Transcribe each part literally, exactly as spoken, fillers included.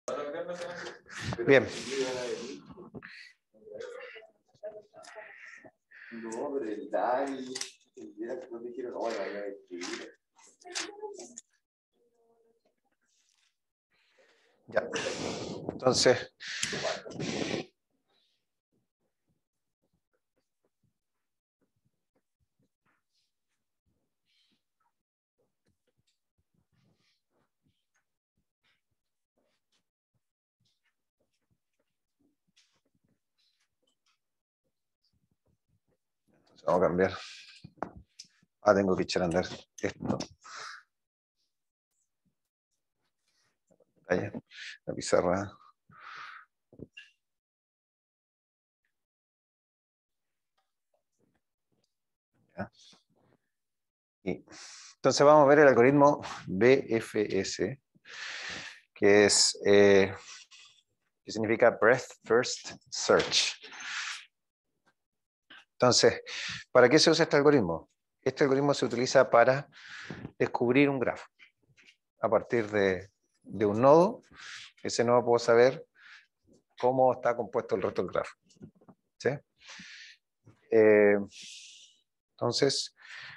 Bien. No, pero el Dai, el día que nos dijeron, no, la voy a escribir. Ya. Entonces, vamos a cambiar. Ah, tengo que echar a andar esto. Allá, la pizarra. Ya. Y, entonces vamos a ver el algoritmo B F S, que es, eh, que significa Breadth First Search. Entonces, ¿para qué se usa este algoritmo? Este algoritmo se utiliza para descubrir un grafo. A partir de, de un nodo, ese nodo puedo saber cómo está compuesto el resto del grafo. ¿Sí? Eh, entonces,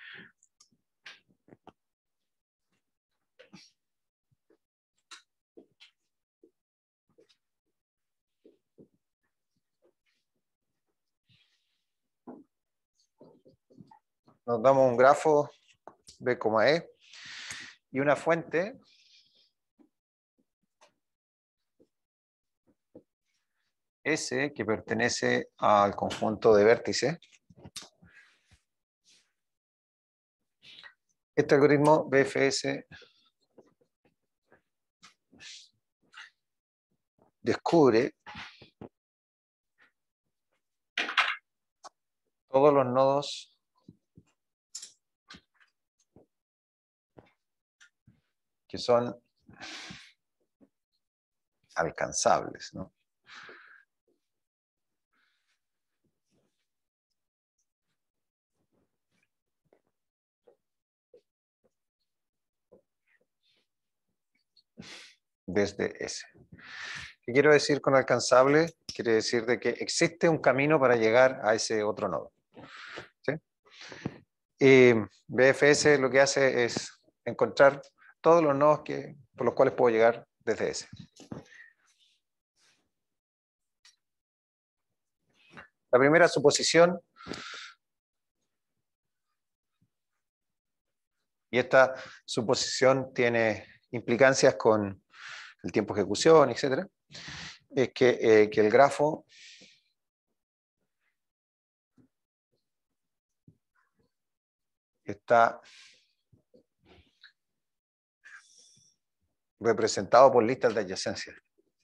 nos damos un grafo B, E y una fuente S que pertenece al conjunto de vértices. Este algoritmo B F S descubre todos los nodos que son alcanzables, ¿no? Desde S. ¿Qué quiero decir con alcanzable? Quiere decir de que existe un camino para llegar a ese otro nodo. ¿Sí? Y B F S lo que hace es encontrar todos los nodos que, por los cuales puedo llegar desde S. La primera suposición, y esta suposición tiene implicancias con el tiempo de ejecución, etcétera, es que, eh, que el grafo está representado por listas de adyacencia.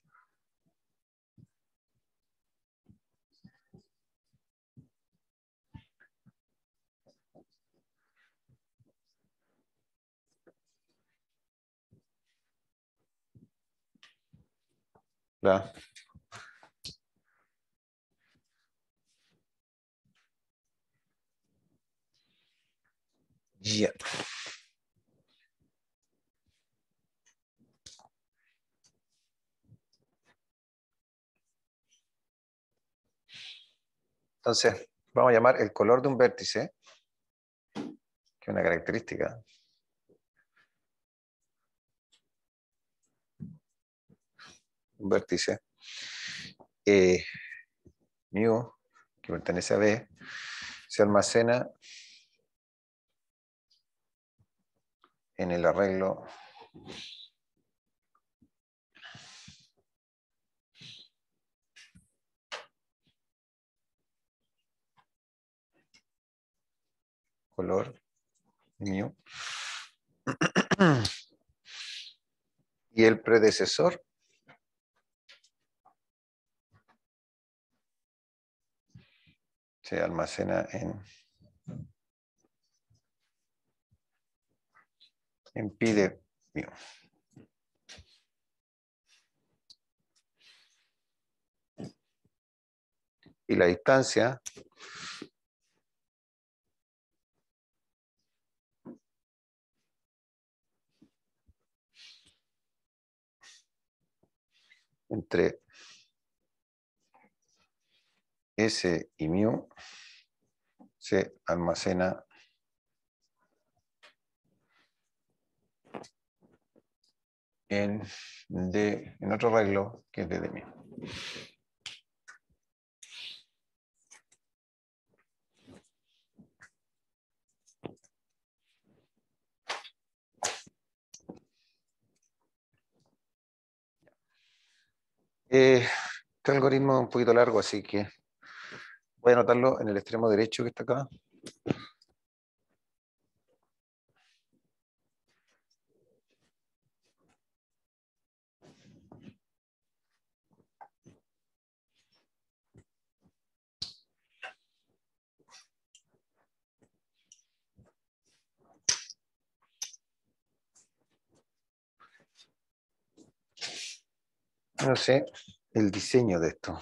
¿Verdad? Yeah. Entonces, vamos a llamar el color de un vértice, que es una característica. Un vértice eh, mu, que pertenece a B, se almacena en el arreglo color mu y el predecesor se almacena en, en pi de mu. Y la distancia entre S y mu se almacena en, D, en otro arreglo que es D de mu. Eh, este algoritmo es un poquito largo, así que voy a anotarlo en el extremo derecho que está acá. No sé el diseño de esto.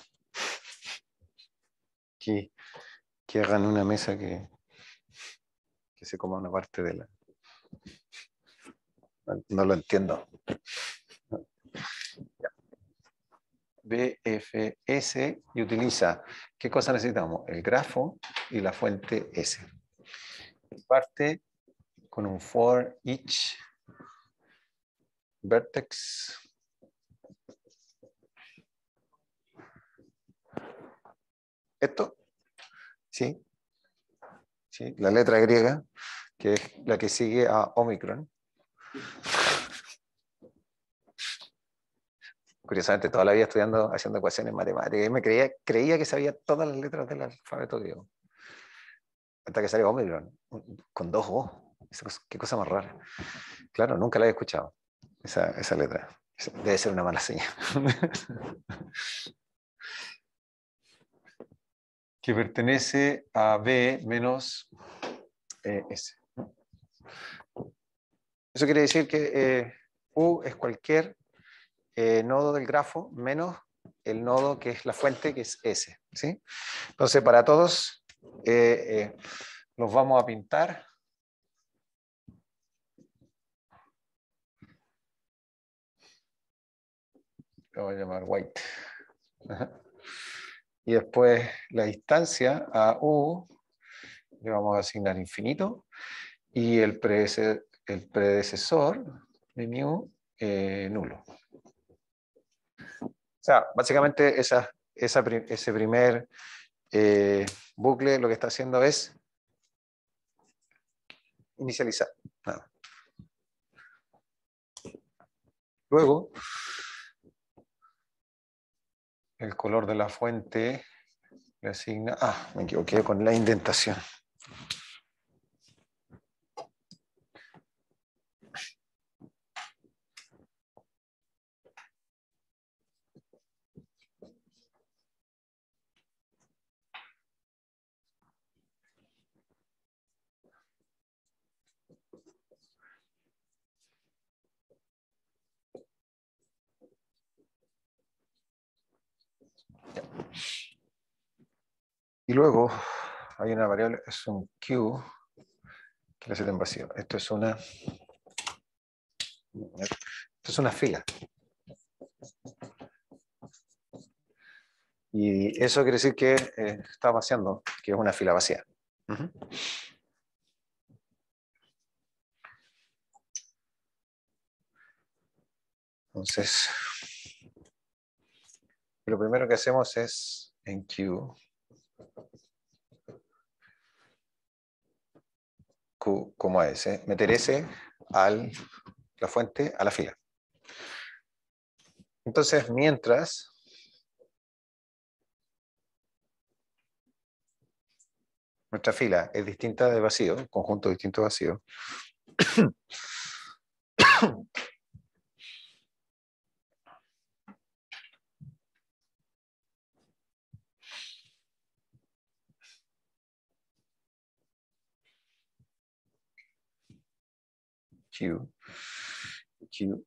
Que, que hagan una mesa que, que se coma una parte de la... No lo entiendo. B F S y utiliza, ¿qué cosa necesitamos? El grafo y la fuente S. Parte con un for each vertex esto, ¿sí? ¿Sí? La letra griega, que es la que sigue a Omicron. Curiosamente, toda la vida estudiando, haciendo ecuaciones matemáticas, y me creía, creía que sabía todas las letras del alfabeto griego. Hasta que salió Omicron, con dos O. Qué cosa más rara. Claro, nunca la había escuchado, esa, esa letra. Debe ser una mala señal. Que pertenece a B menos eh, S. Eso quiere decir que eh, U es cualquier eh, nodo del grafo menos el nodo que es la fuente, que es S. ¿Sí? Entonces, para todos, eh, eh, los vamos a pintar. Lo voy a llamar white. Ajá. Y después la distancia a U le vamos a asignar infinito y el predecesor, el predecesor de mu eh, nulo. O sea, básicamente esa, esa, ese primer eh, bucle lo que está haciendo es inicializar. Nada. Luego, el color de la fuente le asigna... Ah, me equivoqué con la indentación. Y luego hay una variable, es un Q que le hace en vacío. Esto es una... Esto es una fila. Y eso quiere decir que eh, está vaciando, que es una fila vacía. Uh-huh. Entonces, lo primero que hacemos es en Q, Q como a S, meter S a la fuente a la fila. Entonces, mientras nuestra fila es distinta de vacío, conjunto distinto de vacío, Q, Q,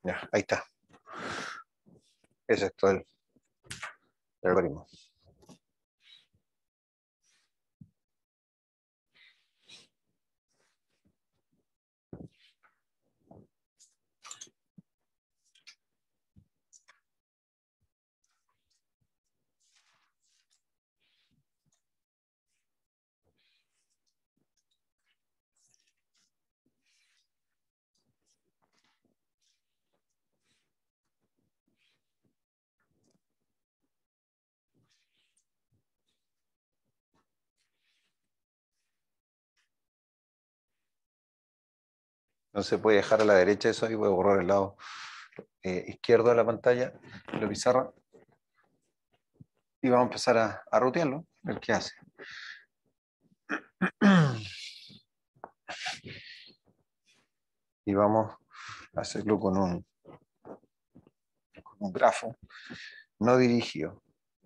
Ya, ahí está. Ese es todo el, el algoritmo. No se puede dejar a la derecha eso y voy a borrar el lado eh, izquierdo de la pantalla, la pizarra. Y vamos a empezar a, a rutearlo, a ver qué hace. Y vamos a hacerlo con un, con un grafo no dirigido.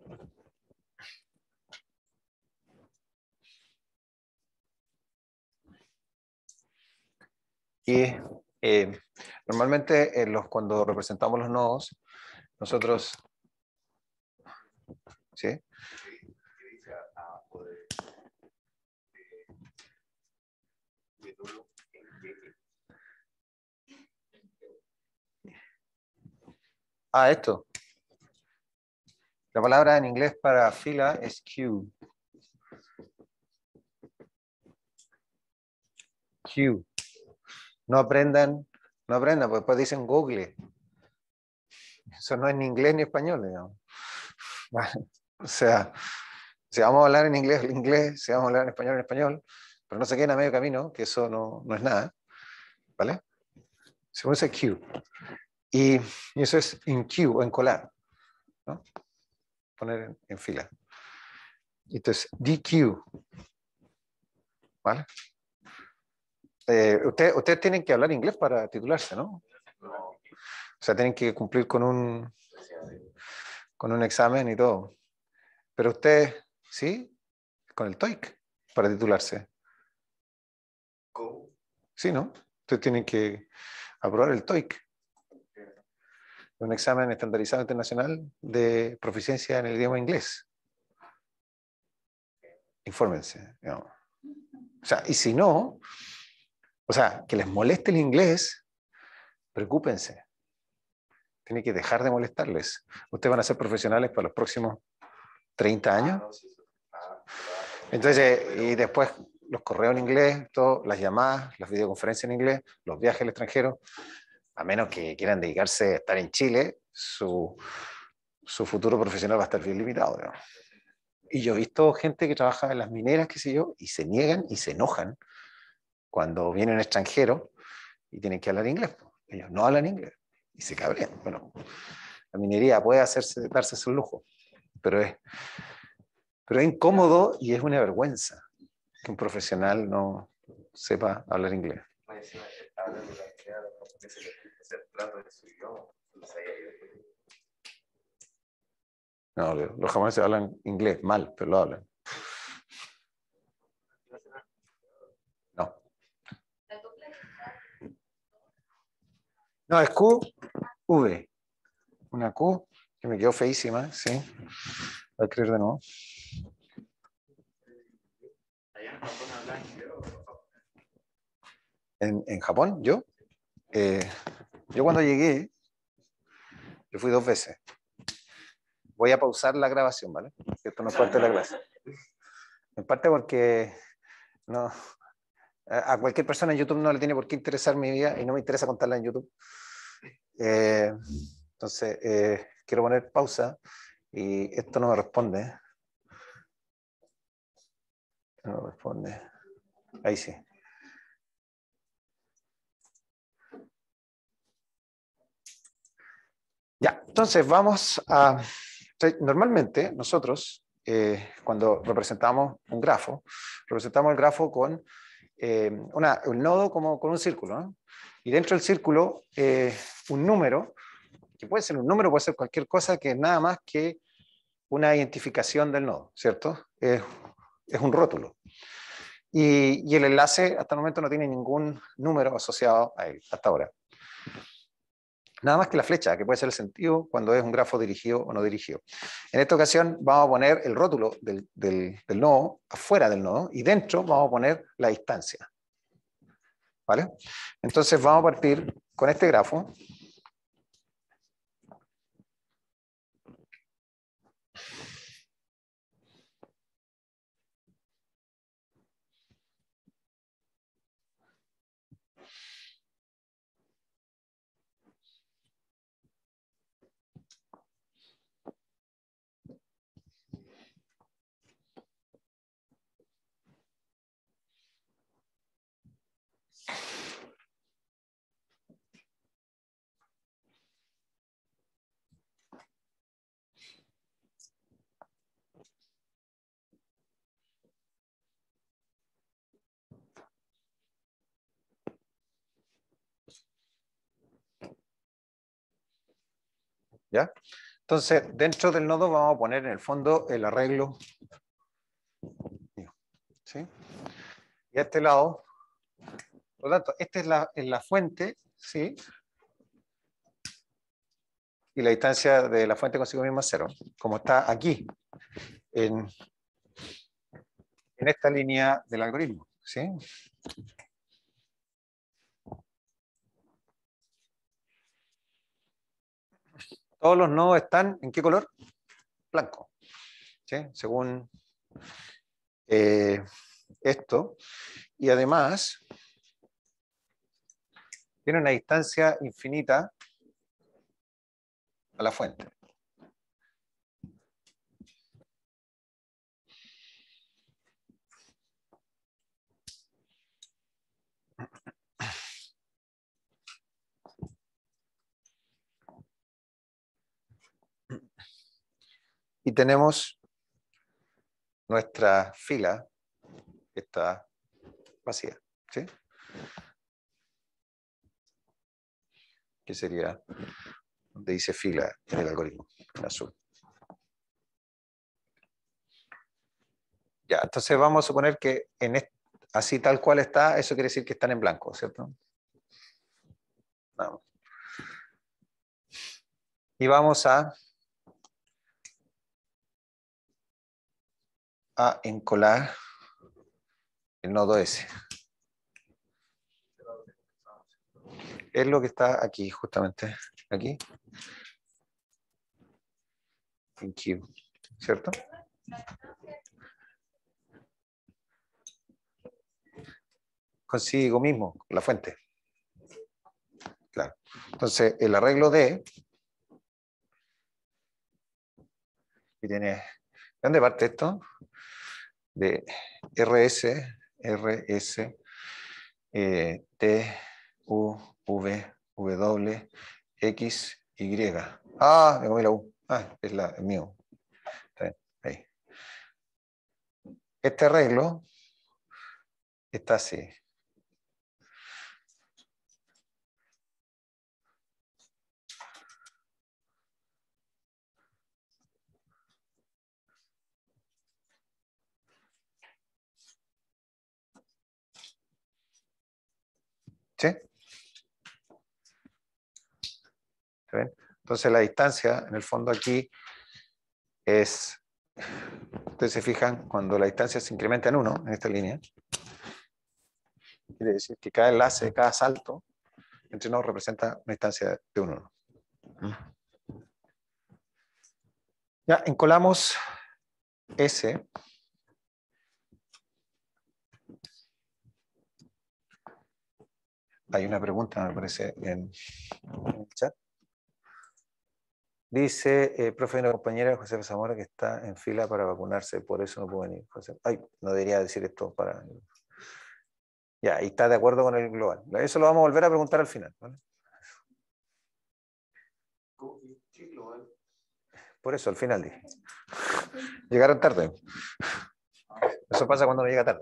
Y eh, normalmente en los, cuando representamos los nodos, nosotros... ¿Sí? Ah, esto. La palabra en inglés para fila es queue. Queue. No aprendan, no aprendan, porque después dicen Google. Eso no es ni inglés ni español, digamos. Vale. O sea, si vamos a hablar en inglés, en inglés, si vamos a hablar en español, en español, pero no se queden a medio camino, que eso no, no es nada. ¿Vale? Se usa queue. Y, y eso es in queue o en colar, ¿no? Poner en, en fila. Entonces, D Q. ¿Vale? Eh, Ustedes usted tienen que hablar inglés para titularse, ¿no? O sea, tienen que cumplir con un, con un examen y todo. Pero ustedes, ¿sí? Con el TOEIC para titularse. ¿Cómo? Sí, ¿no? Ustedes tienen que aprobar el TOEIC. Un examen estandarizado internacional de proficiencia en el idioma inglés. Infórmense, digamos. O sea, y si no, o sea, que les moleste el inglés, preocúpense. Tiene que dejar de molestarles. Ustedes van a ser profesionales para los próximos treinta años. Entonces, y después los correos en inglés, todo, las llamadas, las videoconferencias en inglés, los viajes al extranjero, a menos que quieran dedicarse a estar en Chile, su, su futuro profesional va a estar bien limitado, ¿no? Y yo he visto gente que trabaja en las mineras, qué sé yo, y se niegan y se enojan cuando vienen extranjeros y tienen que hablar inglés. Ellos no hablan inglés y se cabrean. Bueno, la minería puede hacerse, darse su lujo, pero es, pero es incómodo y es una vergüenza que un profesional no sepa hablar inglés. No, los japoneses hablan inglés mal, pero lo hablan. No. No, es Q, V. Una Q que me quedó feísima, sí. Voy a escribir de nuevo. En, en Japón, yo, eh, yo cuando llegué, yo fui dos veces. Voy a pausar la grabación, ¿vale? Esto no es parte de la clase. En parte porque no, a cualquier persona en YouTube no le tiene por qué interesar mi vida y no me interesa contarla en YouTube. Eh, entonces, eh, quiero poner pausa y esto no me responde. No me responde. Ahí sí. Ya, entonces vamos a... Normalmente nosotros, eh, cuando representamos un grafo, representamos el grafo con eh, una, un nodo como con un círculo, ¿no? Y dentro del círculo, eh, un número, que puede ser un número, puede ser cualquier cosa, que es nada más que una identificación del nodo, ¿cierto? Es, es un rótulo. Y, y el enlace hasta el momento no tiene ningún número asociado a él, hasta ahora. Nada más que la flecha, que puede ser el sentido cuando es un grafo dirigido o no dirigido. En esta ocasión vamos a poner el rótulo del, del, del nodo afuera del nodo y dentro vamos a poner la distancia. ¿Vale? Entonces vamos a partir con este grafo. ¿Ya? Entonces, dentro del nodo vamos a poner en el fondo el arreglo. ¿Sí? Y a este lado, por lo tanto, esta es la, es la fuente, ¿sí? Y la distancia de la fuente consigo misma es cero, como está aquí, en, en esta línea del algoritmo, ¿sí? Todos los nodos están, ¿en qué color? Blanco, ¿sí? Según eh, esto. Y además, tiene una distancia infinita a la fuente. Y tenemos nuestra fila que está vacía, ¿sí? Que sería donde dice fila en el algoritmo, en azul. Ya, entonces vamos a suponer que en este, así tal cual está, eso quiere decir que están en blanco, ¿cierto? Vamos. Y vamos a, a encolar el nodo S. Es lo que está aquí, justamente, aquí. En Q, ¿cierto? Consigo mismo, la fuente. Claro. Entonces, el arreglo de, y tiene, ¿de dónde parte esto? De R S, R S, eh, T, U, V, W, X, Y. Ah, me comí la U. Ah, es la, el mío. Está bien, ahí. Este arreglo está así. ¿Sí? ¿Está bien? Entonces la distancia, en el fondo aquí, es, ustedes se fijan, cuando la distancia se incrementa en uno, en esta línea, quiere decir que cada enlace, cada salto entre nodos representa una distancia de un uno. Ya, encolamos S. Hay una pregunta, me parece, en el chat. Dice, eh, profe, una compañera de José Zamora que está en fila para vacunarse, por eso no puedo venir. José. Ay, no debería decir esto para... Ya, y está de acuerdo con el global. Eso lo vamos a volver a preguntar al final, ¿vale? ¿Qué global? Por eso, al final dije. Llegaron tarde. Eso pasa cuando uno llega tarde.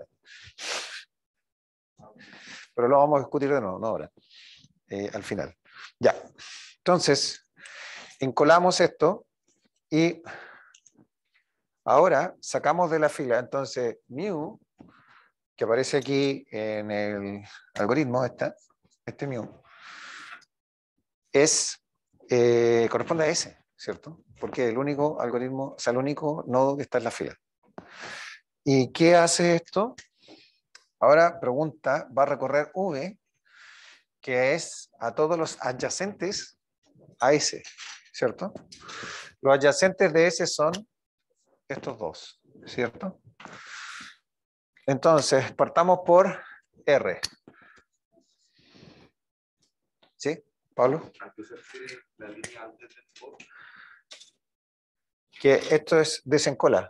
Pero lo vamos a discutir de nuevo, no ahora. Eh, al final. Ya. Entonces, encolamos esto y ahora sacamos de la fila, entonces, mu, que aparece aquí en el algoritmo, esta, este mu, es eh, corresponde a S, ¿cierto? Porque es el único algoritmo, o sea, el único nodo que está en la fila. ¿Y qué hace esto? Ahora pregunta, va a recorrer V, que es a todos los adyacentes a S, ¿cierto? Los adyacentes de S son estos dos, ¿cierto? Entonces, partamos por R. ¿Sí, Pablo? ¿A qué se refiere la línea antes del for? Que esto es desencola.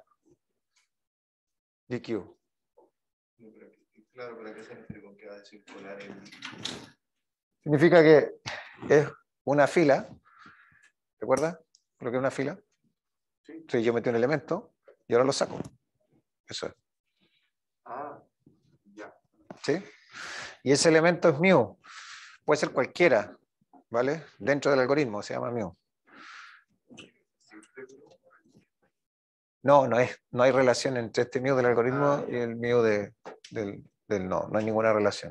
D Q. No, pero aquí- claro, ¿para qué se refiere con que va a desencolar el...? Significa que es una fila. ¿Recuerda lo que es una fila? Sí. Entonces yo metí un elemento y ahora lo saco. Eso es. Ah, ya. ¿Sí? Y ese elemento es mu. Puede ser cualquiera, ¿vale? Dentro del algoritmo se llama mu. No, no, es, no hay relación entre este mu del algoritmo Ah, y el mu de, del, del no. No hay ninguna relación.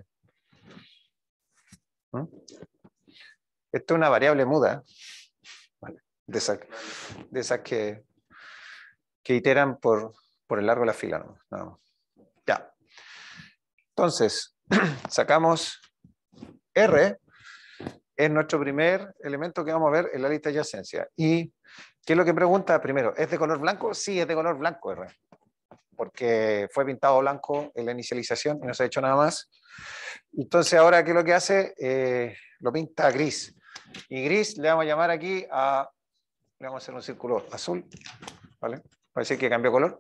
¿Mm? Esto es una variable muda, ¿vale? De esas, de esas que, que iteran por, por el largo de la fila, ¿no? No. Ya. Entonces, sacamos R, es nuestro primer elemento que vamos a ver en la lista de adyacencia. ¿Y qué es lo que pregunta primero? ¿Es de color blanco? Sí, es de color blanco R, porque fue pintado blanco en la inicialización y no se ha hecho nada más. Entonces ahora, ¿qué es lo que hace? Eh, lo pinta gris. Y gris le vamos a llamar aquí a, le vamos a hacer un círculo azul, ¿vale? Para decir que cambió color.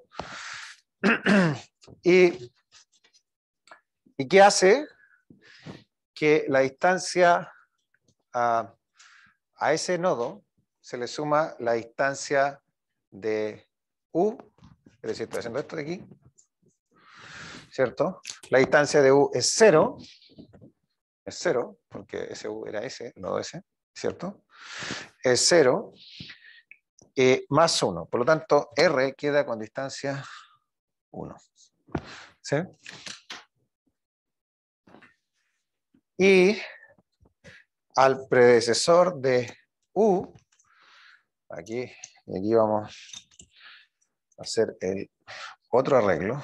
y, ¿Y qué hace? Que la distancia a, a ese nodo se le suma la distancia de U, es decir, estoy haciendo esto de aquí, ¿cierto? La distancia de U es cero, es cero, porque ese U era ese, el nodo ese, ¿cierto? Es cero, eh, más uno. Por lo tanto, R queda con distancia uno. ¿Sí? Y al predecesor de U, aquí, aquí vamos a hacer el otro arreglo.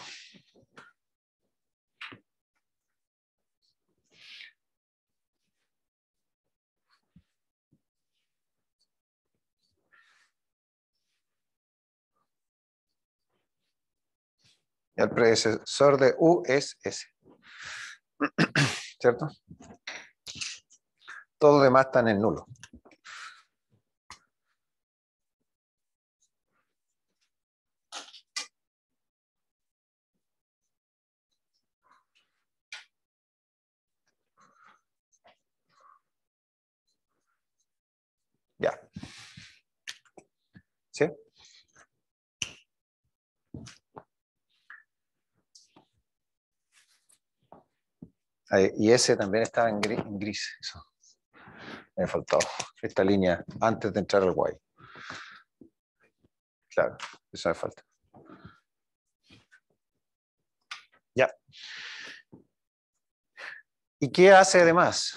Y el predecesor de U es S. ¿Cierto? Todo lo demás está en el nulo. Ya. ¿Sí? Ahí, y ese también estaba en gris. En gris eso. Me ha faltado esta línea antes de entrar al while. Claro, eso me falta. Ya. ¿Y qué hace además?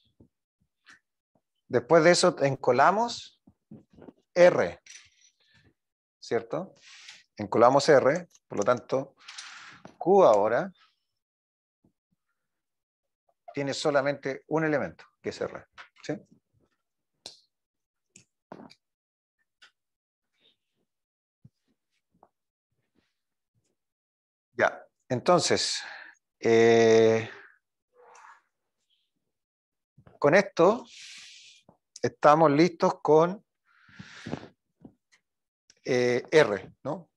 Después de eso encolamos R, ¿cierto? Encolamos R, por lo tanto, Q ahora tiene solamente un elemento, que es R. ¿Sí? Ya, entonces, eh, con esto estamos listos con eh, R, ¿no?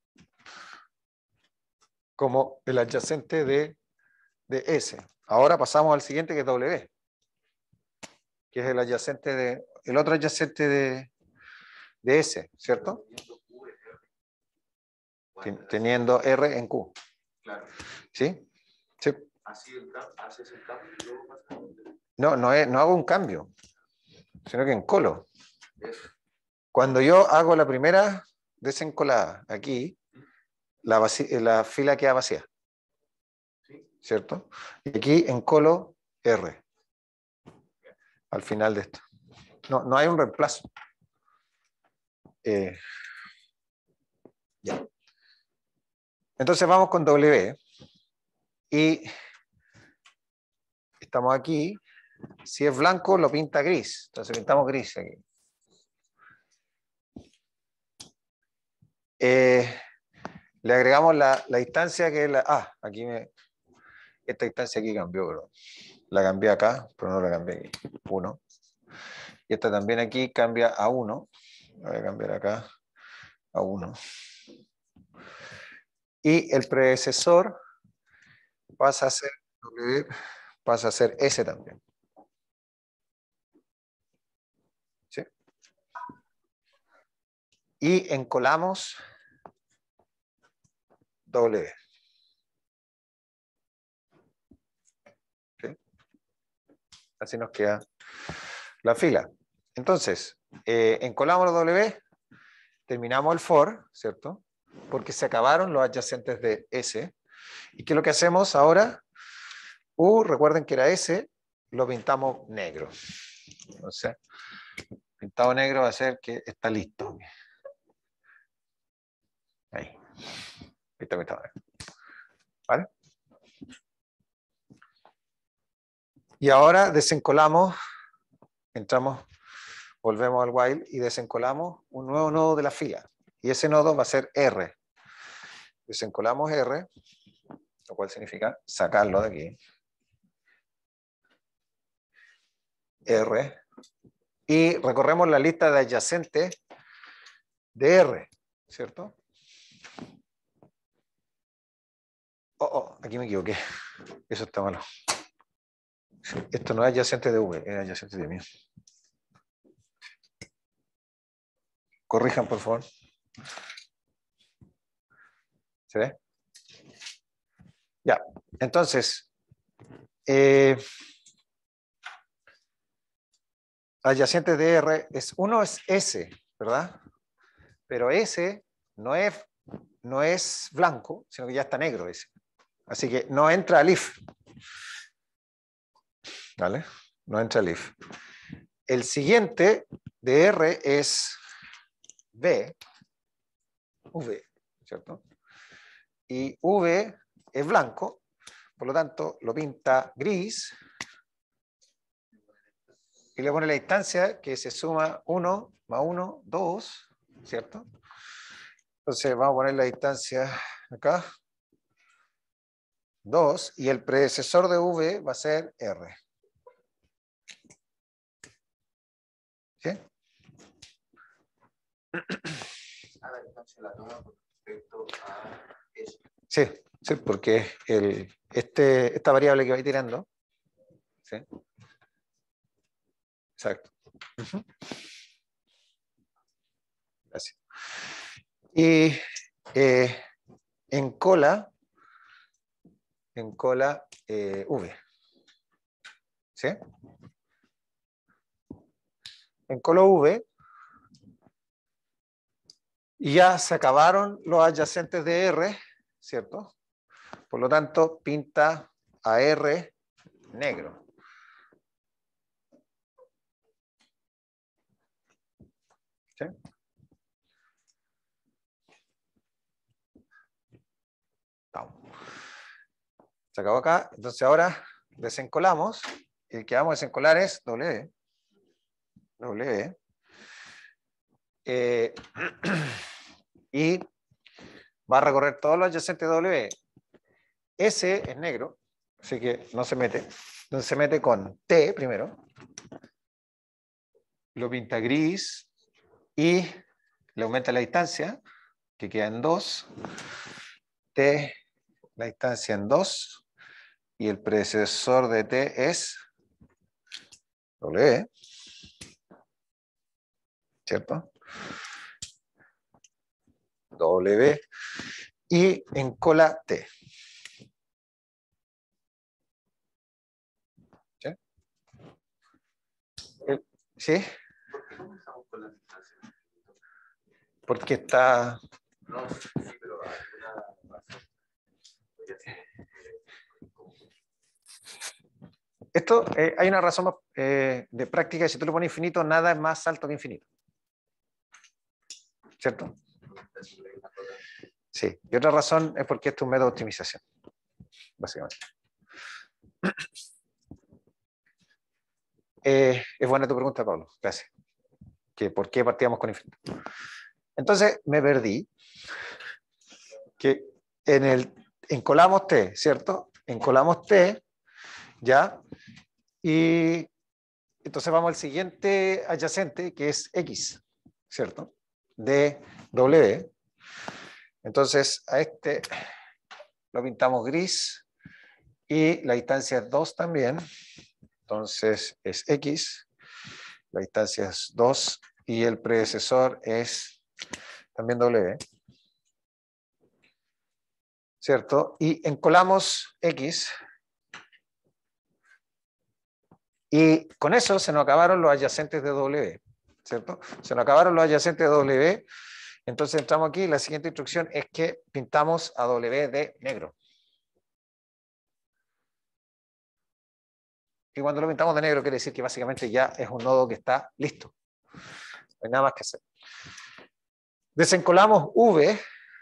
Como el adyacente de, de S. Ahora pasamos al siguiente, que es W, que es el adyacente de, el otro adyacente de, de S, ¿cierto? Teniendo R en Q. Claro. ¿Sí? Sí. Así el cambio, haces el cambio y luego pasa. No, no, es, no hago un cambio, sino que encolo. Cuando yo hago la primera desencolada aquí, la, la fila queda vacía, ¿cierto? Y aquí encolo R al final de esto. No, no hay un reemplazo. Eh, ya. Entonces vamos con W. Y estamos aquí. Si es blanco, lo pinta gris. Entonces pintamos gris aquí. Eh, le agregamos la, la distancia que es la... Ah, aquí me... Esta distancia aquí cambió, pero la cambié acá, pero no la cambié aquí. uno. Y esta también aquí cambia a uno. La voy a cambiar acá a uno. Y el predecesor pasa a ser W, pasa a ser S también. ¿Sí? Y encolamos W. ¿Sí? Así nos queda la fila. Entonces, eh, encolamos los W, terminamos el for, ¿cierto? Porque se acabaron los adyacentes de S. ¿Y qué es lo que hacemos ahora? U, recuerden que era S, lo pintamos negro. Entonces, pintado negro va a ser que está listo. Ahí. Listo, pintado negro. ¿Vale? Y ahora desencolamos, entramos, volvemos al while y desencolamos un nuevo nodo de la fila. Y ese nodo va a ser R. Desencolamos R, lo cual significa sacarlo de aquí. R. Y recorremos la lista de adyacentes de R, ¿cierto? Oh, oh, aquí me equivoqué. Eso está malo. Esto no es adyacente de V, es adyacente de mí. Corrijan, por favor. ¿Se ve? Ya, entonces, eh, adyacentes de R, es, uno es S, ¿verdad? Pero S no es, no es blanco, sino que ya está negro ese. Así que no entra al if. ¿Vale? No entra al if. El siguiente de R es V, V, ¿cierto? Y V es blanco, por lo tanto lo pinta gris y le pone la distancia que se suma uno más uno, dos, ¿cierto? Entonces vamos a poner la distancia acá, dos, y el predecesor de V va a ser R. ¿Sí? A la distancia la toma con respecto a eso. Sí, sí, porque el, este, esta variable que va tirando, ¿sí? Exacto. Uh-huh. Gracias. Y eh, en cola, en cola eh, V. ¿Sí? En cola V, y ya se acabaron los adyacentes de R, ¿cierto? Por lo tanto, pinta a R negro. ¿Sí? Vamos. Se acabó acá. Entonces ahora desencolamos. Y el que vamos a desencolar es W. W. Eh, y va a recorrer todos los adyacentes de W. S es negro, así que no se mete. Entonces se mete con T primero. Lo pinta gris y le aumenta la distancia, que queda en dos. T, la distancia en dos. Y el predecesor de T es W. ¿Cierto? W. Y en cola T. ¿Sí? ¿Sí? ¿Por qué comenzamos con la distancia? Porque está... No, sí, pero alguna razón. esto eh, hay una razón más, eh, de práctica, si tú le pones infinito, nada es más alto que infinito. ¿Cierto? Sí, y otra razón es porque esto es un método de optimización, básicamente. Eh, es buena tu pregunta, Pablo, gracias. Que ¿por qué partíamos con infinito? Entonces me perdí que en el encolamos T, ¿cierto? Encolamos T, ¿ya? Y entonces vamos al siguiente adyacente, que es X, ¿cierto? De W. Entonces a este lo pintamos gris y la distancia es dos también. Entonces es X, la distancia es dos y el predecesor es también W. ¿Cierto? Y encolamos X. Y con eso se nos acabaron los adyacentes de W. ¿Cierto? Se nos acabaron los adyacentes de W. Entonces entramos aquí. La siguiente instrucción es que pintamos a W de negro. Y cuando lo pintamos de negro quiere decir que básicamente ya es un nodo que está listo. No hay nada más que hacer. Desencolamos V.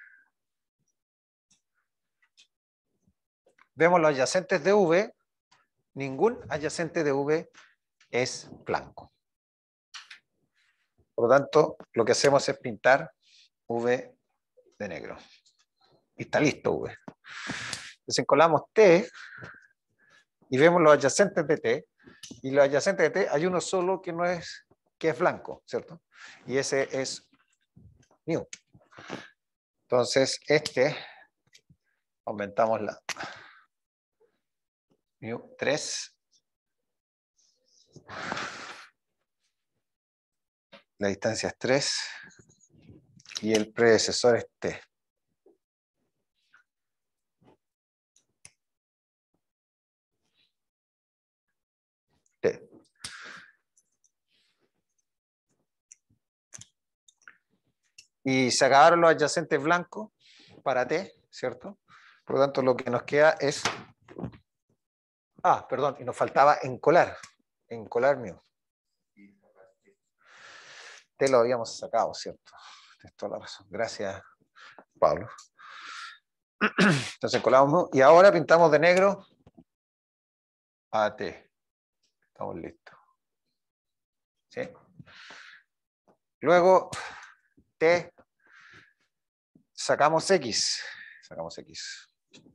Vemos los adyacentes de V. Ningún adyacente de V es blanco. Por lo tanto, lo que hacemos es pintar V de negro. Y está listo V. Desencolamos T y vemos los adyacentes de T. Y los adyacentes de T hay uno solo que no es, que es blanco, ¿cierto? Y ese es mu. Entonces, este, aumentamos la mu tres. La distancia es tres. Y el predecesor es T. T. Y se acabaron los adyacentes blancos para T, ¿cierto? Por lo tanto, lo que nos queda es... Ah, perdón, y nos faltaba encolar. Encolar mu. T lo habíamos sacado, ¿cierto? Tienes toda la razón. Gracias, Pablo. Entonces encolamos y ahora pintamos de negro a T. Estamos listos. ¿Sí? Luego, T, sacamos X. Sacamos X.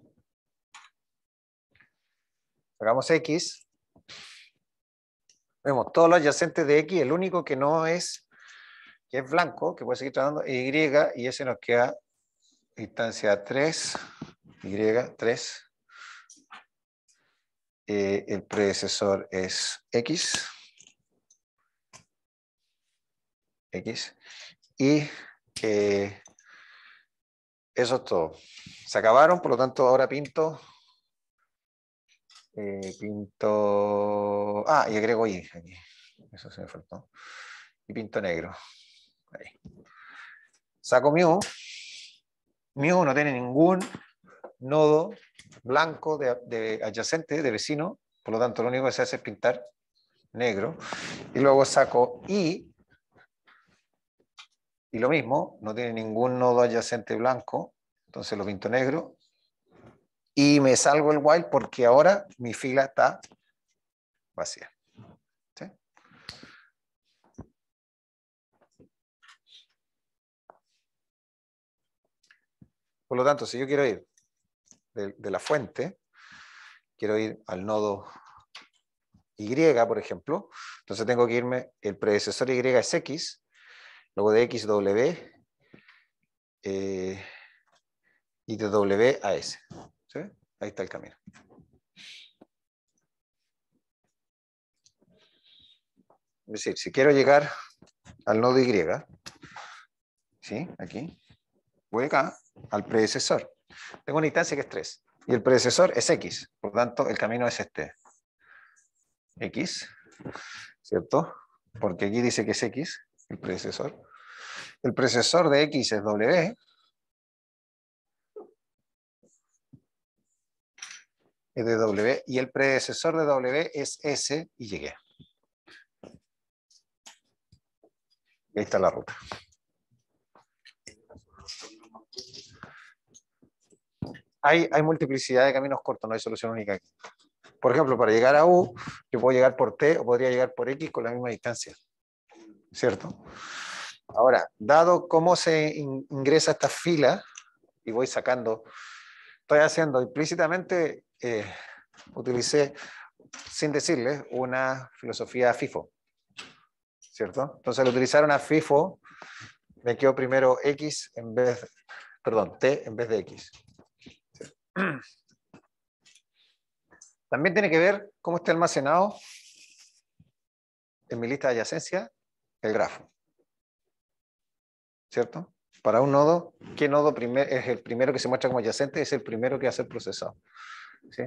Sacamos X. Vemos todos los adyacentes de X. El único que no es, que es blanco, que puede seguir tratando, es Y, y ese nos queda distancia tres, Y, tres. Eh, el predecesor es X. X. Y eh, eso es todo. Se acabaron, por lo tanto ahora pinto. Eh, pinto. Ah, y agrego Y aquí. Eso se me faltó. Y pinto negro. Ahí. Saco mu. Mu no tiene ningún nodo blanco de, de adyacente, de vecino. Por lo tanto, lo único que se hace es pintar negro. Y luego saco I. Y lo mismo, no tiene ningún nodo adyacente blanco. Entonces lo pinto negro. Y me salgo el while porque ahora mi fila está vacía. ¿Sí? Por lo tanto, si yo quiero ir de, de la fuente, quiero ir al nodo Y, por ejemplo, entonces tengo que irme, el predecesor Y es X, luego de X, W, eh, y de W a S. ¿Sí? Ahí está el camino. Es decir, si quiero llegar al nodo Y, ¿sí? Aquí, voy acá, al predecesor. Tengo una instancia que es tres, y el predecesor es X, por lo tanto, el camino es este. X, ¿cierto? Porque aquí dice que es X, el predecesor. El predecesor de X es W. es de W y el predecesor de W es S y llegué. Y ahí está la ruta. Hay, hay multiplicidad de caminos cortos, no hay solución única aquí. Por ejemplo, para llegar a U, yo puedo llegar por T o podría llegar por X con la misma distancia. ¿Cierto? Ahora, dado cómo se in- ingresa esta fila, y voy sacando, estoy haciendo implícitamente, eh, utilicé, sin decirles, una filosofía FIFO. ¿Cierto? Entonces, al utilizar una FIFO, me quedó primero X en vez, de, perdón, T en vez de X. También tiene que ver cómo está almacenado en mi lista de adyacencia el grafo. ¿Cierto? Para un nodo, ¿qué nodo primer, es el primero que se muestra como adyacente? Es el primero que va a ser procesado. ¿Sí?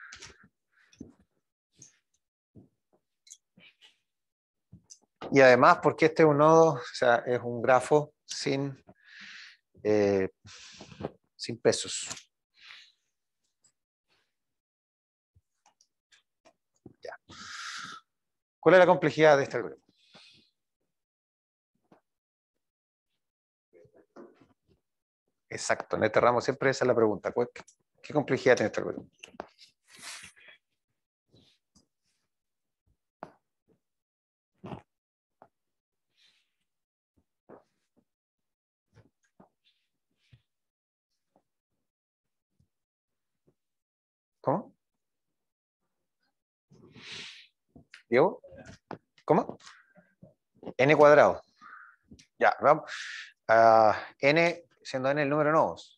Y además, porque este es un nodo, o sea, es un grafo sin, eh, sin pesos. Ya. ¿Cuál es la complejidad de este algoritmo? Exacto, en este ramo siempre esa es la pregunta. ¿Qué complejidad tiene este algoritmo? ¿Cómo? ¿Diego? ¿Cómo? N cuadrado. Ya, vamos. Uh, N, siendo N el número de nodos.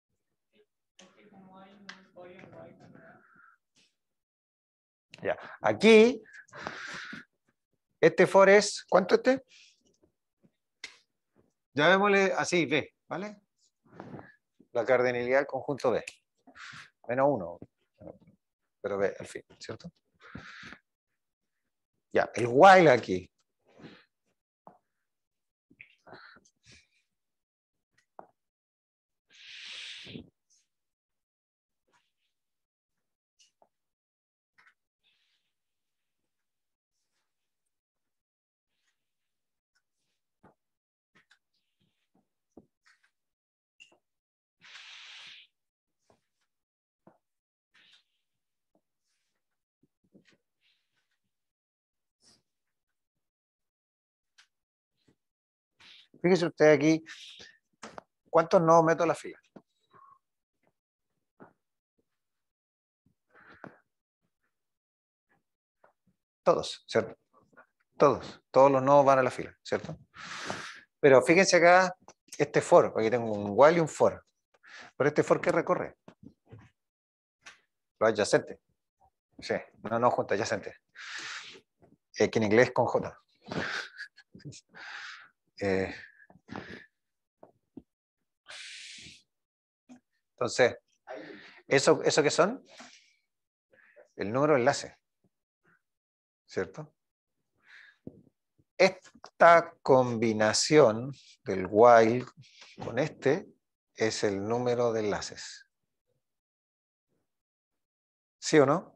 Ya. Aquí, este for es, ¿cuánto este? Llamémosle así, B, ¿vale? La cardinalidad del conjunto B. Menos uno. Pero B al fin, ¿cierto? Ya, el while aquí. Fíjese usted aquí, ¿cuántos nodos meto en la fila? Todos, ¿cierto? Todos, todos los nodos van a la fila, ¿cierto? Pero fíjense acá, este for, aquí tengo un while y un for. Pero este for, ¿qué recorre? Los adyacentes. Sí, no, no, junto, adyacentes. Eh, que en inglés con J. Eh, entonces, ¿eso, ¿eso qué son? El número de enlace, ¿cierto? Esta combinación del while con este es el número de enlaces. ¿Sí o no?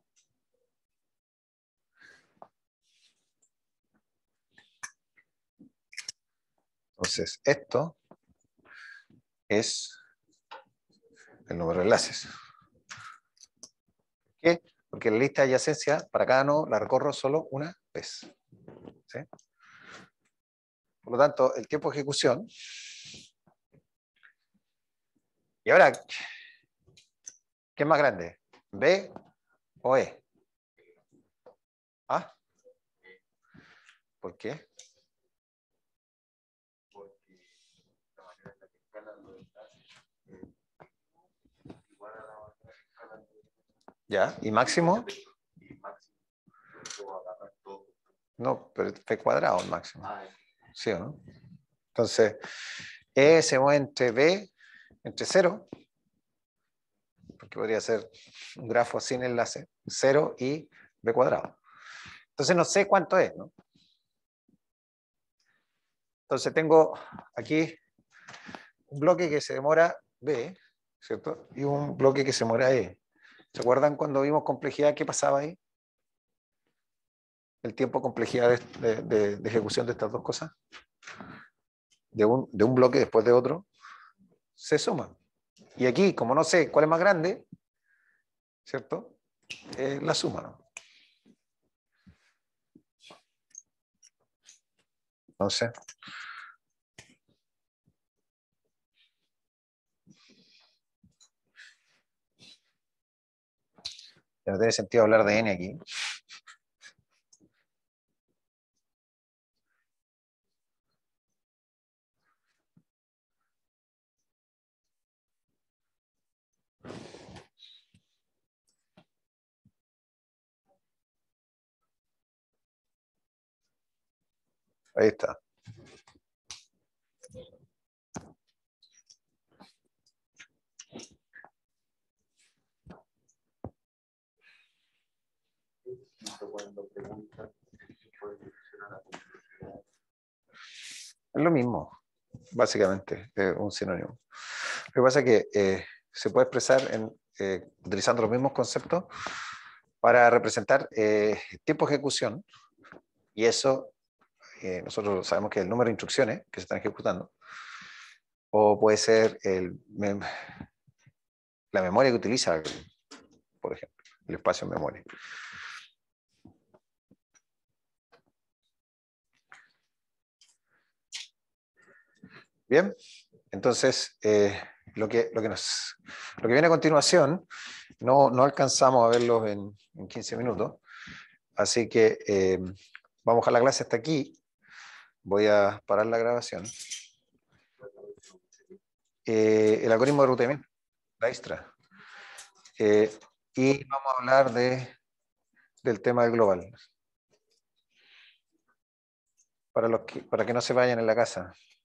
Entonces, esto es el número de enlaces. ¿Por qué? Porque la lista de adyacencia, para cada nodo, la recorro solo una vez. ¿Sí? Por lo tanto, el tiempo de ejecución. Y ahora, ¿qué es más grande? ¿B o E? ¿Ah? ¿Por qué? ¿Ya? ¿Y máximo? No, pero es P cuadrado el máximo. ¿Sí o no? Entonces, E se mueve entre B, entre cero, porque podría ser un grafo sin enlace, cero y B cuadrado. Entonces no sé cuánto es, ¿no? Entonces tengo aquí un bloque que se demora B, ¿cierto? Y un bloque que se demora E. ¿Se acuerdan cuando vimos complejidad? ¿Qué pasaba ahí? El tiempo de complejidad de, de, de, de ejecución de estas dos cosas. De un, de un bloque después de otro. Se suman. Y aquí, como no sé cuál es más grande, ¿cierto? Eh, la suma, ¿no? Entonces, ya no tiene sentido hablar de n aquí. Ahí está. Cuando preguntan, ¿puede funcionar la complejidad? Es lo mismo, básicamente, es un sinónimo. Lo que pasa es que eh, se puede expresar en, eh, utilizando los mismos conceptos para representar eh, tiempo de ejecución, y eso eh, nosotros sabemos que es el número de instrucciones que se están ejecutando, o puede ser el, mem la memoria que utiliza, por ejemplo, el espacio en memoria. Bien, entonces eh, lo, que, lo, que nos, lo que viene a continuación no, no alcanzamos a verlo en, en quince minutos, así que eh, vamos a dejar la clase hasta aquí. Voy a parar la grabación. Eh, el algoritmo de Rutherford, Dijkstra. Eh, y vamos a hablar de, del tema del global. Para, los que, para que no se vayan en la casa.